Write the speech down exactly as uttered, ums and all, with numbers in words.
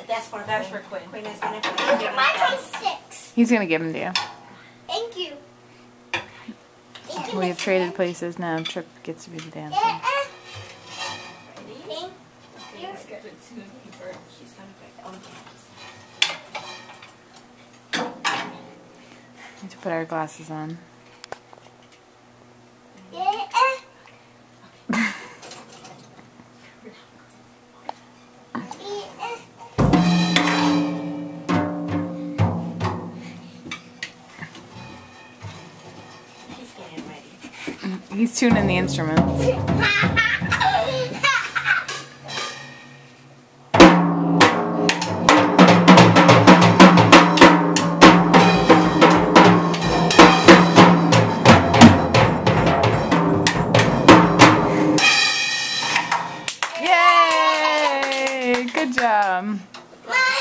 That's for That's Quinn. for Quinn. Quinn is gonna put Those it are my drumsticks. He's gonna give them to you. Thank you. Thank you, We Miss have traded Lynn. places now. Trip gets to be the dancer. Yeah, uh, Ready? thank Okay, you. let's get it to her. She's gonna put it on We need to put our glasses on. Yeah, uh, yeah, He's getting ready. He's tuning the instruments. uh. Yay! Good job. My